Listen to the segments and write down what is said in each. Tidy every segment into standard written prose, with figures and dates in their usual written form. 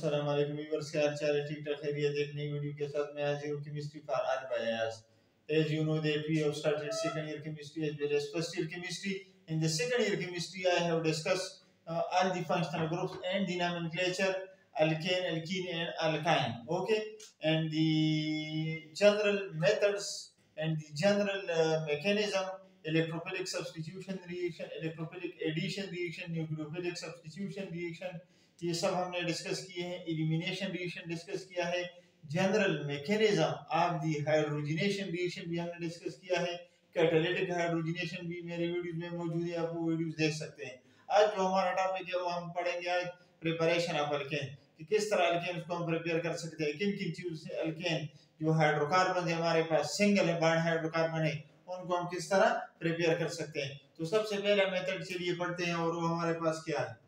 अस्सलाम वालेकुम व्यूअर्स, क्या हाल चाल है? ठीक ठाक खैरियत। एक नई वीडियो के साथ मैं हाजिर हूं chemistry for unbias. As you know that we have started second year chemistry as well as first year chemistry. In the second year chemistry I have discussed all the functional groups and the nomenclature alkane, alkene and alkyne. Okay, and the general methods and the general mechanism: electrophilic substitution reaction, electrophilic addition reaction, nucleophilic substitution reaction, ये सब हमने discuss किए हैं। Elimination reaction discuss किया है। General mechanism of the hydrogenation reaction भी हमने discuss किया है। कैटालिटिक हाइड्रोजनेशन भी मेरे वीडियोस में मौजूद है, आप वो वीडियोस देख सकते हैं। आज जो हमारा टॉपिक है वो हम पढ़ेंगे आज प्रिपरेशन ऑफ अल्केन, कि किस तरह अल्केन को हम प्रिपेयर कर सकते हैं, किन किन चीजों से अल्केन जो हाइड्रोकार्बन है हमारे पास सिंगल बॉन्ड हाइड्रोकार्बन है उनको हम किस तरह प्रिपेयर कर सकते हैं। तो सबसे पहला मेथड चलिए पढ़ते हैं, और वो हमारे पास क्या है।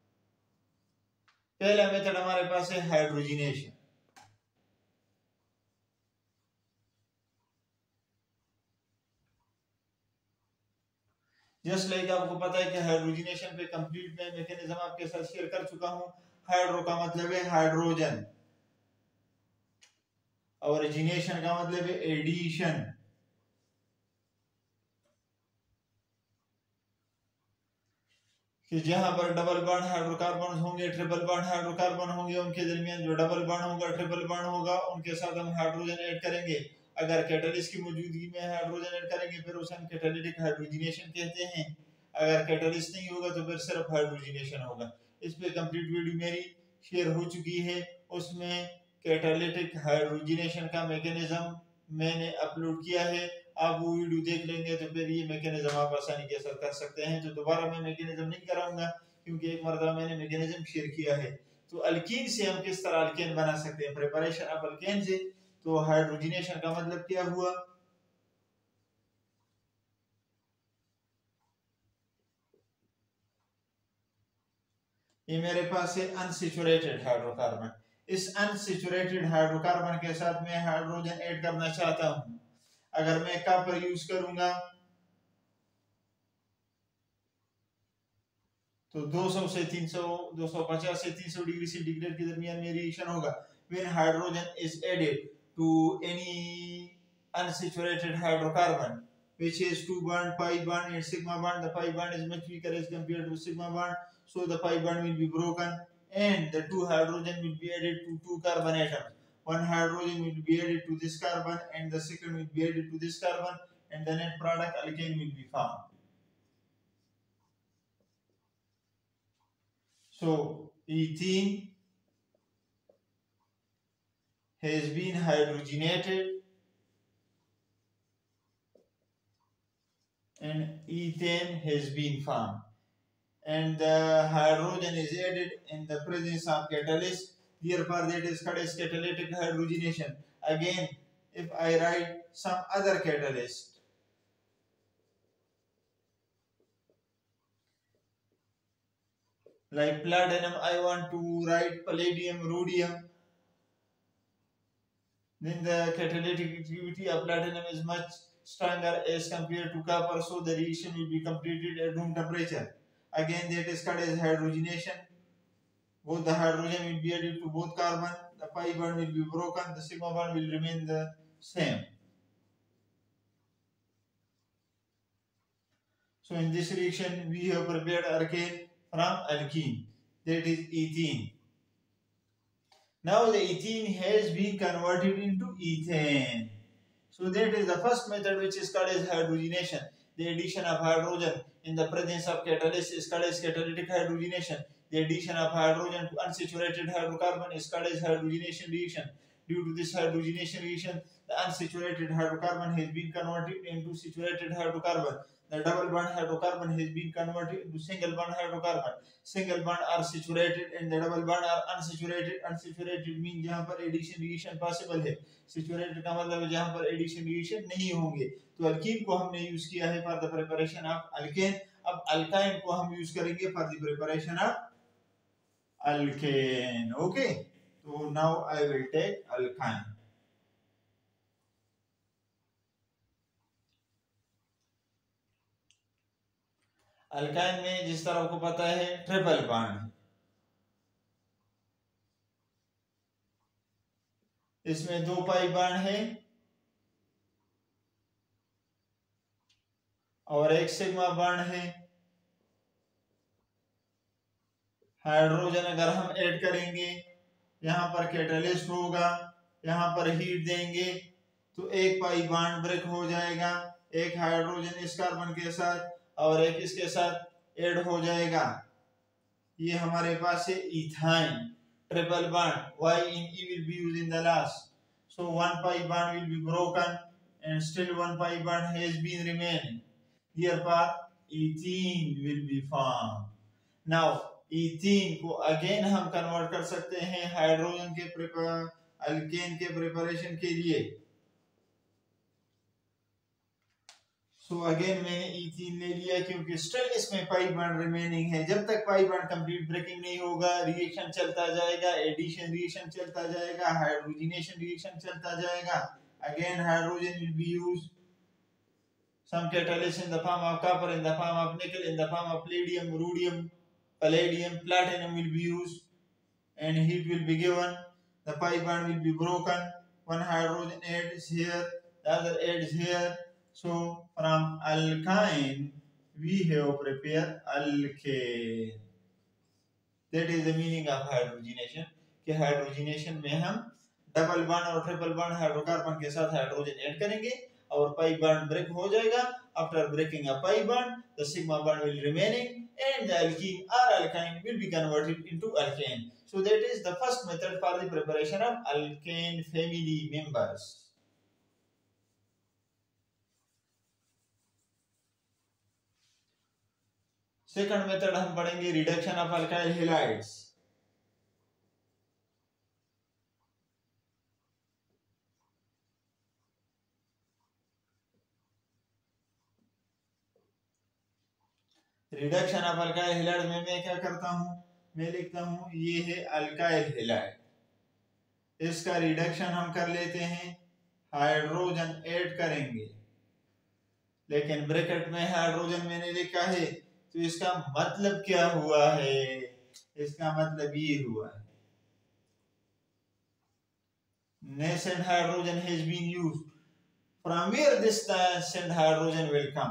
पहला मेथड हमारे पास है हाइड्रोजनेशन। जस्ट लाइक आपको पता है कि हाइड्रोजनेशन पे कंप्लीट मैं मैकेनिज्म आपके साथ शेयर कर चुका हूं। हाइड्रो का मतलब है हाइड्रोजन और जिनेशन का मतलब है एडिशन। कि जहां पर डबल बॉन्ड हाइड्रोकार्बन होंगे, ट्रिपल बॉन्ड हाइड्रोकार्बन होंगे, उनके दरमियान जो डबल बॉन्ड होगा, ट्रिपल बॉन्ड होगा, उनके साथ हम हाइड्रोजन ऐड करेंगे। अगर कैटलिस्ट की मौजूदगी में हाइड्रोजन ऐड करेंगे फिर उसे हम कैटालिटिक हाइड्रोजनेशन कहते हैं। अगर कैटलिस्ट नहीं होगा तो फिर सिर्फ हाइड्रोजनेशन होगा। इस पे कंप्लीट वीडियो मेरी शेयर हो चुकी है, उसमें कैटालिटिक हाइड्रोजनेशन का मैकेनिज्म मैंने अपलोड किया है। आप वो वीडियो देख लेंगे तो फिर ये मैकेनिज्म आप आसानी के साथ कर सकते हैं। तो दोबारा मैं मैकेनिज्म नहीं कराऊंगा क्योंकि एक मरतबा मैंने मैकेनिज्म शेयर किया है। तो अल्कीन से हम किस तरह अल्केन बना सकते हैं, प्रिपरेशन ऑफ अल्केन से। तो हाइड्रोजनेशन का मतलब क्या हुआ, ये मेरे पास है अनसैचुरेटेड हाइड्रोकार्बन। इस अनसैचुरेटेड हाइड्रोकार्बन के साथ मैं हाइड्रोजन ऐड करना चाहता हूं। अगर मैं कॉपर यूज करूंगा तो 200 से 300, 250 से 300 डिग्री सेंटीग्रेड के दरमियान में रिएक्शन होगा। When hydrogen is added to any unsaturated hydrocarbon which has two bond, pi bond and sigma bond, the pi bond is much weaker as compared to sigma bond, so the pi bond will be broken and the two hydrogen will be added to two carbon atoms. One hydrogen will be added to this carbon and the second will be added to this carbon, and the net product alkane will be formed. So ethene has been hydrogenated and ethane has been formed, and the hydrogen is added in the presence of catalyst. Therefore, that is called as catalytic hydrogenation. Again, if I write some other catalyst like platinum, I want to write palladium, rhodium, then the catalytic activity of platinum is much stronger as compared to copper, so the reaction will be completed at room temperature. Again, that is called as hydrogenation. Both the hydrogen will be added to both carbon, the pi bond will be broken, the sigma bond will remain the same. So in this reaction we have prepared alkane from alkene, that is ethene. Now the ethene has been converted into ethane. So that is the first method, which is called as hydrogenation. The addition of hydrogen in the presence of catalyst is called as catalytic hydrogenation. The addition of hydrogen to unsaturated hydrocarbon is called as hydrogenation reaction. Due to this hydrogenation reaction, the unsaturated hydrocarbon has been converted into saturated hydrocarbon. The double bond hydrocarbon has been converted into single bond hydrocarbon. Single bond are saturated and the double bond are unsaturated. Unsaturated means जहाँ पर addition reaction possible है. Saturated का मतलब है जहाँ पर addition reaction नहीं होंगे. तो अल्कीन को हमने यूज किया है for the preparation of alkane. अब अल्काइन को हम यूज करेंगे for the preparation of alkane. Okay. So now I will take alkyne. Alkyne में जिस तरह आपको पता है ट्रिपल बॉन्ड, इसमें 2 पाई बॉन्ड है और एक सिग्मा बॉन्ड है। हाइड्रोजन अगर हम ऐड करेंगे, यहाँ पर कैटलिस्ट होगा, यहाँ पर हीट देंगे तो एक पाई बॉन्ड ब्रेक हो जाएगा, एक हाइड्रोजन इस कार्बन के साथ और एक इसके साथ ऐड हो जाएगा। ये हमारे पास है ethyne triple bond, Y in E will be used in the last, so 1 pi bond will be broken and still 1 pi bond has been remaining, therefore ethene will be formed. Now ethene को again हम convert कर सकते हैं hydrogen के alkane के preparation के लिए। So again मैंने इथीन ले लिया क्योंकि स्टिल इसमें पाई बॉन्ड रिमेनिंग है। जब तक पाई बॉन्ड कंप्लीट ब्रेकिंग नहीं होगा रिएक्शन चलता जाएगा, एडिशन रिएक्शन चलता जाएगा, हाइड्रोजनेशन रिएक्शन चलता जाएगा। Again hydrogen will be used, some catalyst in the form of copper, in the form of nickel, in the form of palladium, rhodium, palladium, platinum will be used and heat will be given. The pi bond will be broken. One hydrogen adds here, the other adds here. So from alkyne we have prepared alkane. That is the meaning of hydrogenation. कि hydrogenation में हम double bond और triple bond hydrocarbon के साथ hydrogen add करेंगे और pi bond break हो जाएगा। After breaking a pi bond the sigma bond will remaining and the alkene or alkyne will be converted into alkane. So that is the first method for the preparation of alkane family members. Second method हम पढ़ेंगे reduction of alkyl halides. Reduction of alkyl halide में मैं क्या करता हूं, मैं लिखता हूं ये है अल्काइल हैलाइड, इसका रिडक्शन हम कर लेते हैं, हाइड्रोजन ऐड करेंगे, लेकिन ब्रैकेट में हाइड्रोजन मैंने लिखा है तो इसका मतलब क्या हुआ है, इसका मतलब ये हुआ है nascent hydrogen has been used. From where this nascent hydrogen will come?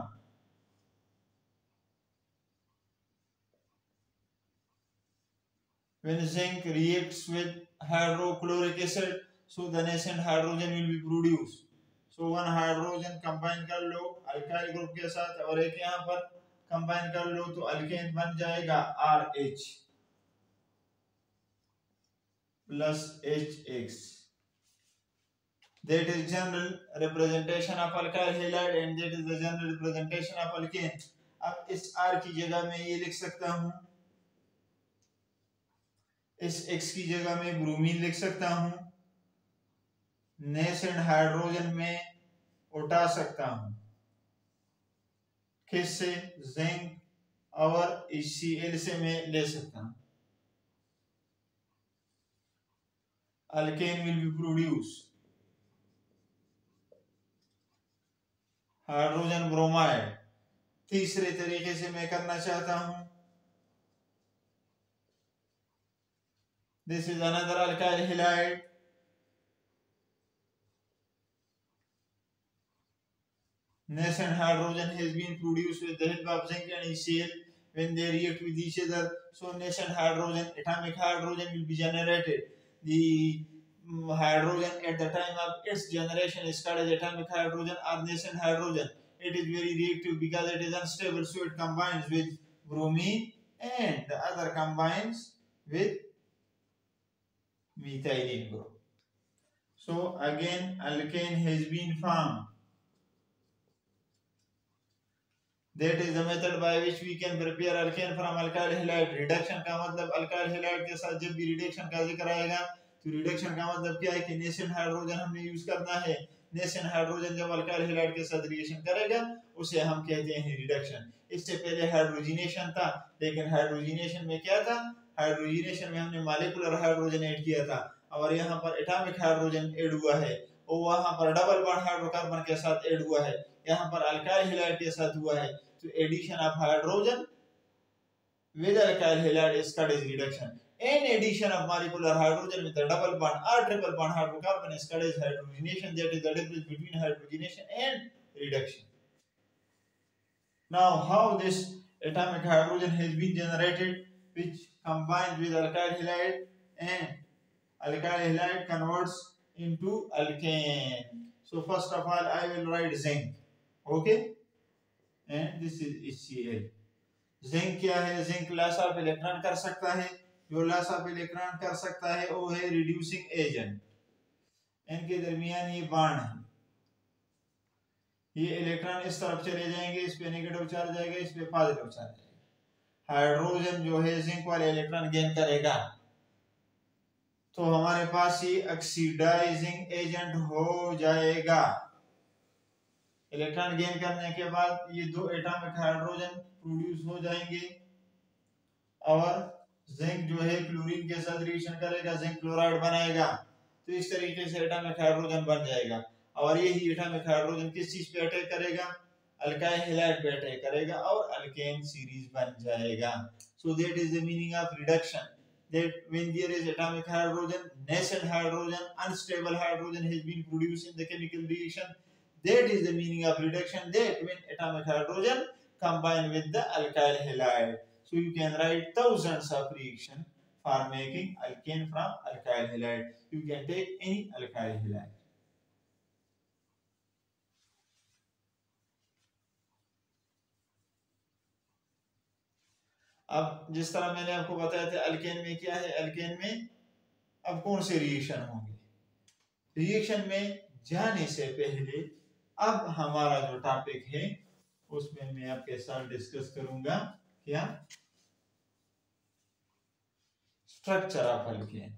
When zinc reacts with hydrochloric acid, so the nascent hydrogen will be produced. So one hydrogen combine कर लो अल्काइल ग्रुप के साथ और एक यहाँ पर combine कर लो तो alkane बन जाएगा RH plus HX. That is general representation of alkyl halide and that is the general representation of alkane. अब इस R की जगह में ये लिख सकता हूँ, इस X की जगह में ब्रोमीन लिख सकता हूँ, नेसेंट हाइड्रोजन में उठा सकता हूँ, किससे, जिंक और HCl से मैं ले सकता हूँ, alkane will be produced. Hydrogen bromide तीसरे तरीके से मैं करना चाहता हूं, this is another alkyl halide, nascent hydrogen has been produced with the help of zinc and HCl when they react with each other. So nascent hydrogen, atomic hydrogen will be generated. The hydrogen at the time of its generation is called as atomic hydrogen or nascent hydrogen. It is very reactive because it is unstable, so it combines with bromine and the other combines with methylene group. So again alkane has been formed. That is the method by which we can prepare alkane from alkyl halide. Reduction का मतलब alkyl halide के साथ जब भी reduction का जिक्र आएगा तो reduction का मतलब क्या है कि nascent hydrogen हमने यूज करना है। nascent hydrogen जब alkyl halide के साथ reaction करेगा उसे हम कहते हैं reduction। इससे पहले hydrogenation था, लेकिन hydrogenation में क्या था, hydrogenation में हमने molecular hydrogen ऐड किया था और यहाँ पर atomic hydrogen ऐड हुआ है और वहाँ पर डबल बॉन्ड हाइड्रोकार्बन के साथ ऐड हुआ है, यहाँ पर अल्काइल हैलाइड के साथ हुआ है। तो addition of hydrogen with alkyl halide is called as reduction. Any addition of molecular hydrogen with a double bond or triple bond hydrocarbon is called as hydrogenation. That is the difference between hydrogenation and reduction. Now, how this atomic hydrogen has been generated, which combines with alkyl halide, and alkyl halide converts into alkane. So first of all, I will write zinc. Okay, and this is HCl. Zinc क्या है? Zinc loss of electron कर सकता है। जो loss of electron कर सकता है वो है रिड्यूसिंग एजेंट। इनके दरमियान ये बॉन्ड है, ये इलेक्ट्रॉन इस तरफ चले जाएंगे, इस पे नेगेटिव चार्ज आएगा, इस पे पॉजिटिव चार्ज आएगा। हाइड्रोजन जो है जिंक वाले इलेक्ट्रॉन गेन करेगा, तो हमारे पास ये ऑक्सीडाइजिंग एजेंट हो जाएगा। इलेक्ट्रॉन गेन करने के बाद ये दो एटॉमिक हाइड्रोजन प्रोड्यूस हो जाएंगे और जिंक जो है क्लोरीन के साथ रिएक्शन करेगा, जिंक क्लोराइड बनाएगा। तो इस तरीके से एटॉमिक हाइड्रोजन बन जाएगा। और यही एटॉमिक हाइड्रोजन किस चीज पे अटैक करेगा? अल्काइल हैलाइड पे अटैक करेगा और अल्केन सीरीज बन जाएगा। So that is the meaning of reduction, that when there is atomic hydrogen, nascent hydrogen, unstable hydrogen has been produced in the chemical reaction. That is the meaning of reduction, that when atomic hydrogen combine with the alkyl halide. So you can write thousands of reaction for making alkane from alkyl halide. You can take any alkyl halide. अब जिस तरह मैंने आपको बताया था alkane में क्या है, अल्केन में अब कौन से रिएक्शन होंगे। रिएक्शन में जाने से पहले अब हमारा जो टॉपिक है उसमें मैं आपके साथ डिस्कस करूंगा क्या, structure of alkane.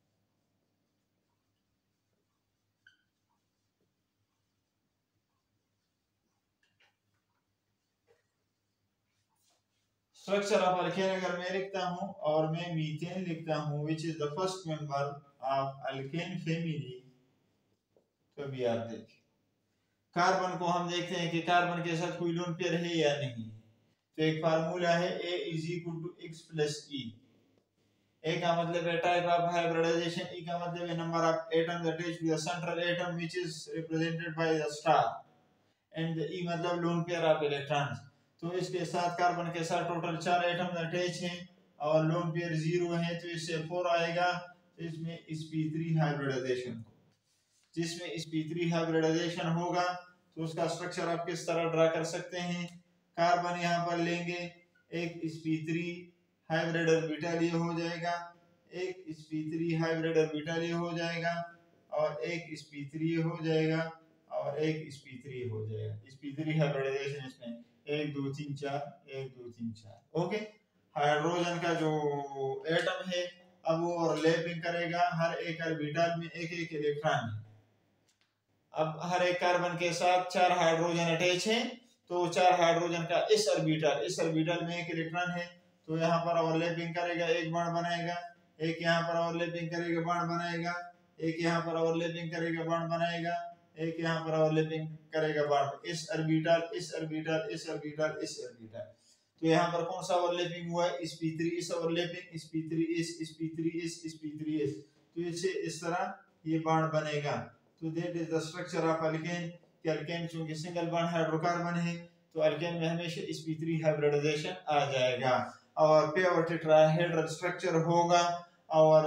Structure of alkane अगर मैं लिखता हूं और मैं मीथेन लिखता हूं which is the first member of alkane family, तो भी आप देखिए कार्बन को हम देखते हैं कि कार्बन के साथ कोई लोन पेयर है या नहीं। तो एक फार्मूला है A is equal to X plus E। A का मतलब है टाइप ऑफ हाइब्रिडाइजेशन, E का मतलब है number of atoms attached to the central atom which is represented by the star, and E मतलब लोन पेयर ऑफ इलेक्ट्रॉन्स। तो इसके साथ कार्बन के साथ टोटल 4 एटम्स अटैच हैं और लोन पेयर 0 है, तो इससे 4 आएगा। तो इसमें sp3 हाइब्रिडाइजेशन, जिसमें sp3 हाइब्रिडाइजेशन होगा तो उसका स्ट्रक्चर आप किस तरह ड्रा कर सकते हैं। कार्बन यहाँ पर लेंगे, एक sp3 हाइब्रिड ऑर्बिटल ये हो जाएगा, एक sp3 हाइब्रिड ऑर्बिटल ये हो जाएगा, और एक sp3 हो जाएगा, और एक sp3 हो जाएगा। sp3 हाइब्रिडाइजेशन इसमें 1 2 3 4 1 2 3 4। ओके, हाइड्रोजन का जो एटम है अब वो ओवरलैपिंग करेगा, हर एक ऑर्बिटल में एक एक इलेक्ट्रॉन है। अब हर एक कार्बन के साथ 4 हाइड्रोजन अटैच हैं, तो 4 हाइड्रोजन का इस ऑर्बिटल में एक इलेक्ट्रॉन है, तो यहाँ पर ओवरलैपिंग करेगा, एक बॉन्ड बनाएगा, एक यहाँ पर ओवरलैपिंग करेगा बॉन्ड बनाएगा, एक यहाँ पर ओवरलैपिंग करेगा बॉन्ड बनाएगा, एक यहाँ पर ओवरलैपिंग करेगा बॉन्ड, इस ऑर्बिटल इस ऑर्बिटल इस ऑर्बिटल इस ऑर्बिटल। तो यहाँ पर कौन सा ओवरलैपिंग हुआ है? sp3 इस ओवरलैपिंग, sp3 इस, sp3 इस, sp3 इस। तो इससे इस तरह ये बॉन्ड बनेगा। तो that is the structure of alkane. कि अल्केन चूंकि सिंगल बॉन्ड हाइड्रोकार्बन है तो अल्केन में हमेशा sp3 हाइब्रिडाइजेशन आ जाएगा और प्योर टेट्राहेड्रल स्ट्रक्चर होगा और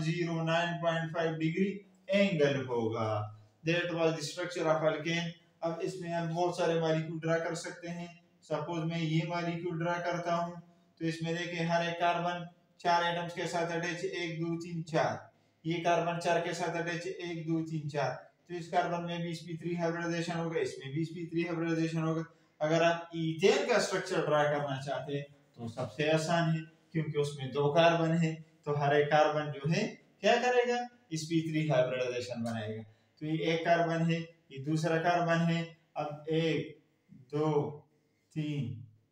109.5 डिग्री एंगल होगा। That was the structure of alkane. अब इसमें हम बहुत सारे मॉलिक्यूल ड्रा कर सकते हैं। सपोज मैं ये मॉलिक्यूल ड्रा करता हूं, तो इसमें देखिए हर एक कार्बन 4 एटम्स के साथ अटैच 1 2 3 4, ये कार्बन 4 के साथ अटैच 1 2 3 4। तो इस कार्बन में भी sp3 हाइब्रिडाइजेशन होगा, इसमें भी sp3 हाइब्रिडाइजेशन होगा। अगर आप ईथेन का स्ट्रक्चर ड्रा करना चाहते हैं तो सबसे आसान है, क्योंकि उसमें 2 कार्बन है, तो हर एक कार्बन जो है क्या करेगा? sp3 हाइब्रिडाइजेशन बनाएगा। तो ये एक कार्बन है, ये दूसरा कार्बन है। अब 1 2 3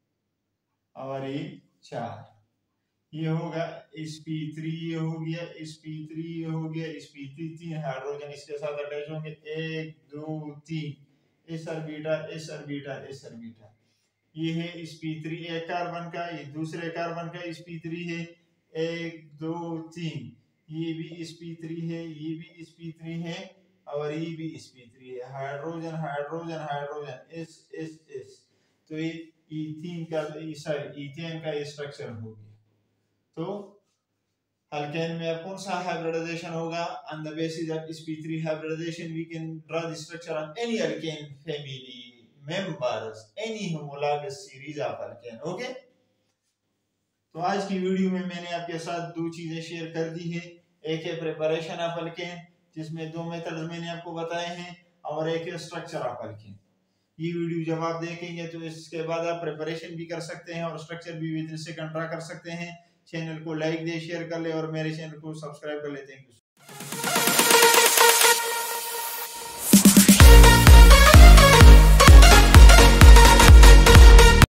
और ये 4, ये होगा sp3, ये हो गया sp3, ये हो गया sp3, 3 हाइड्रोजन इसके साथ अटैच होंगे 1 2 3, इस ऑर्बिटल इस ऑर्बिटल इस ऑर्बिटल। ये है sp3 एक कार्बन का, ये दूसरे कार्बन का sp3 है, 1 2 3, ये भी sp3 है, ये भी sp3 है और ये भी sp3 है। Hydrogen hydrogen hydrogen S। तो ये इथीन का सॉरी इथेन का स्ट्रक्चर हो गया। तो अल्केन में अब कौन सा हाइब्रिडाइजेशन होगा? On the basis of sp3 hybridisation we can draw the structure of any alkane family members, any homologous series of alkane. Okay, तो आज की वीडियो में मैंने आपके साथ दो चीजें शेयर कर दी है। एक है प्रिपरेशन ऑफ अल्केन, जिसमें दो मेथड्स मैंने आपको बताए हैं, और एक है स्ट्रक्चर ऑफ अल्केन। ये वीडियो जब आप देखेंगे तो इसके बाद आप प्रिपरेशन भी कर सकते हैं और स्ट्रक्चर भी विद इन सेकंड ड्रा कर सकते हैं। चैनल को लाइक दे, शेयर कर ले और मेरे चैनल को सब्सक्राइब कर ले। Thank you.